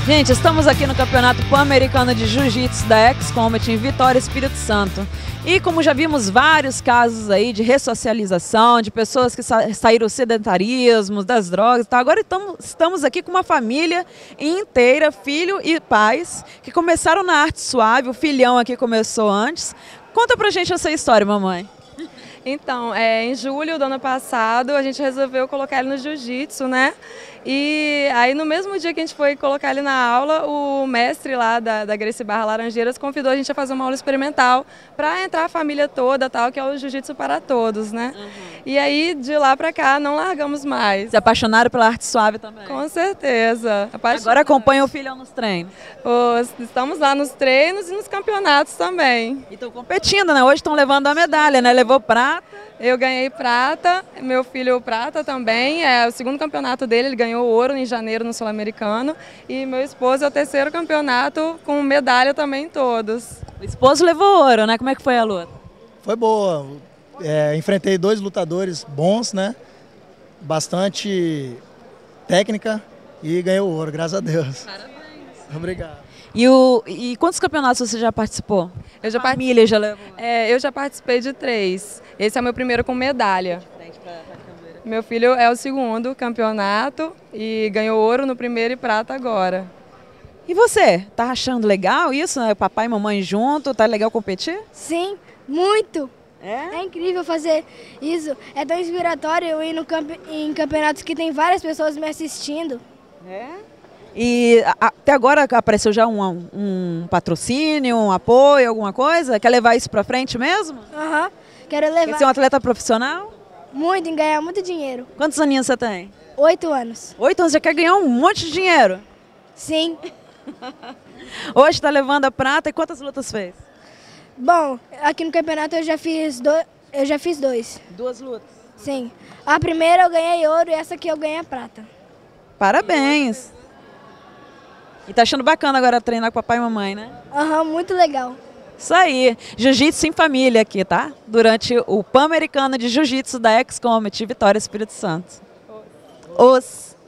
Gente, estamos aqui no Campeonato Pan-Americano de Jiu-Jitsu da Ex-Combat em Vitória, Espírito Santo. E como já vimos vários casos aí de ressocialização, de pessoas que saíram do sedentarismo, das drogas, tá? Agora estamos aqui com uma família inteira, filho e pais, que começaram na arte suave, o filhão aqui começou antes. Conta pra gente essa história, mamãe. Então, em julho do ano passado, a gente resolveu colocar ele no jiu-jitsu, né? E aí, no mesmo dia que a gente foi colocar ele na aula, o mestre lá da Gracie Barra Laranjeiras convidou a gente a fazer uma aula experimental para entrar a família toda, tal, que é o jiu-jitsu para todos, né? Uhum. E aí, de lá para cá, não largamos mais. Se apaixonaram pela arte suave também? Com certeza. Agora acompanha o filhão nos treinos? Estamos lá nos treinos e nos campeonatos também. E estão competindo, né? Hoje estão levando a medalha, né? Levou prata. Eu ganhei prata, meu filho prata também, é o segundo campeonato dele, ele ganhou ouro em janeiro no Sul-Americano, e meu esposo é o terceiro campeonato com medalha também em todos. O esposo levou ouro, né? Como é que foi a luta? Foi boa, enfrentei dois lutadores bons, né? Bastante técnica e ganhei o ouro, graças a Deus. Parabéns. Obrigado. E quantos campeonatos você já participou? Família já levou? Eu já participei de 3. Esse é o meu primeiro com medalha. Meu filho é o segundo campeonato e ganhou ouro no primeiro e prata agora. E você? Tá achando legal isso, né? Papai e mamãe junto, tá legal competir? Sim, muito. É incrível fazer isso. É tão inspiratório eu ir em campeonatos que tem várias pessoas me assistindo. E até agora apareceu já um patrocínio, um apoio, alguma coisa? Quer levar isso pra frente mesmo? Aham, quero levar. Quer ser um atleta profissional? Muito, em ganhar muito dinheiro. Quantos aninhos você tem? 8 anos. 8 anos, já quer ganhar um monte de dinheiro? Sim. Hoje está levando a prata e quantas lutas fez? Bom, aqui no campeonato eu já fiz 2. 2 lutas? Sim. A primeira eu ganhei ouro e essa aqui eu ganhei a prata. Parabéns! E tá achando bacana agora treinar com papai e mamãe, né? Aham, muito legal. Isso aí, jiu-jitsu em família aqui, tá? Durante o Pan-Americano de Jiu-Jitsu da Ex-Combat Vitória, Espírito Santo.